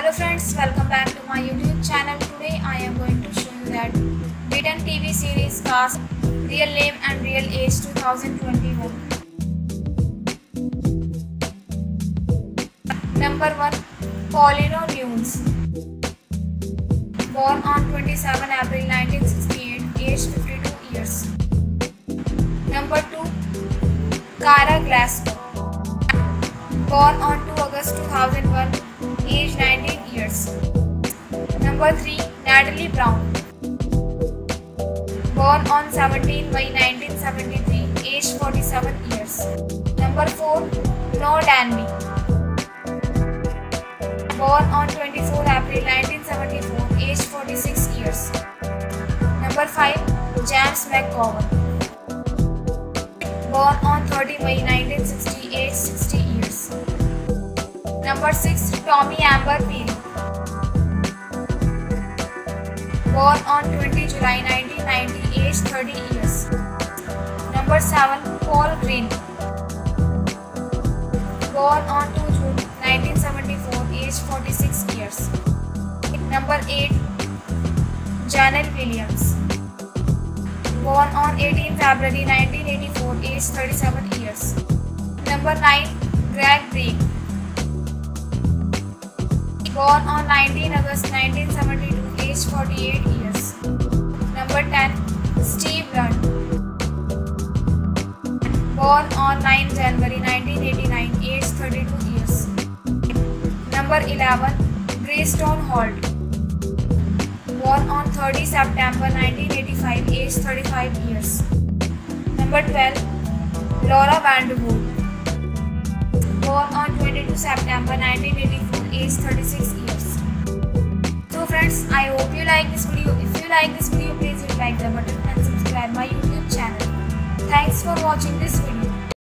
Hello friends, welcome back to my YouTube channel. Today I am going to show you that Britain TV series cast, real name and real age 2021. Number 1. Paulino Nunes. Born on 27 April 1968, aged 52 years. Number 2. Cara Glasgow. Born on 2 August 2001, age 19 years. Number 3. Natalie Brown. Born on 17 May 1973, age 47 years. Number 4. Noah Danby. Born on 24 April 1974, age 46 years. Number 5. James McGowan. Born on 30 May 1960, age 60 years. Number 6. Tommy Amber Peary. Born on 20 July 1990, age 30 years. Number 7. Paul Green. Born on 2 June 1974, age 46 years. Number 8. Janelle Williams. Born on 18 February 1984, age 37 years. Number 9. Greg Breen. Born on 19 August 1972, age 48 years. Number 10. Steve Blunt. Born on 9 January 1989, age 32 years. Number 11. Greystone Holt. Born on 30 September 1985, age 35 years. Number 12. Laura Vanderwood. Born on 22 September 1984, age 36 years. So friends, I hope you like this video. If you like this video, please hit like the button and subscribe my YouTube channel. Thanks for watching this video.